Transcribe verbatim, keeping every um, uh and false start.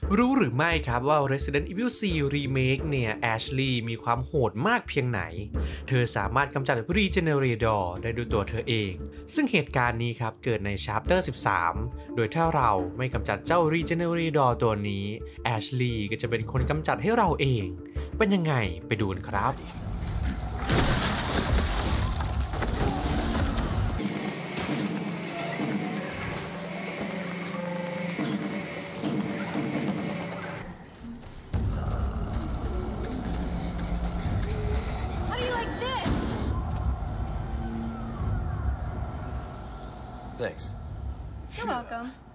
รู้หรือไม่ครับว่า Resident Evil โฟร์ Remake เนี่ยแอชลีย์มีความโหดมากเพียงไหนเธอสามารถกำจัด Regenerador ได้ด้วยตัวเธอเองซึ่งเหตุการณ์นี้ครับเกิดใน Chapter สิบสาม โดยถ้าเราไม่กำจัดเจ้า Regenerador ตัวนี้แอชลีย์ก็จะเป็นคนกำจัดให้เราเองเป็นยังไงไปดูกันครับ Thanks. You're welcome.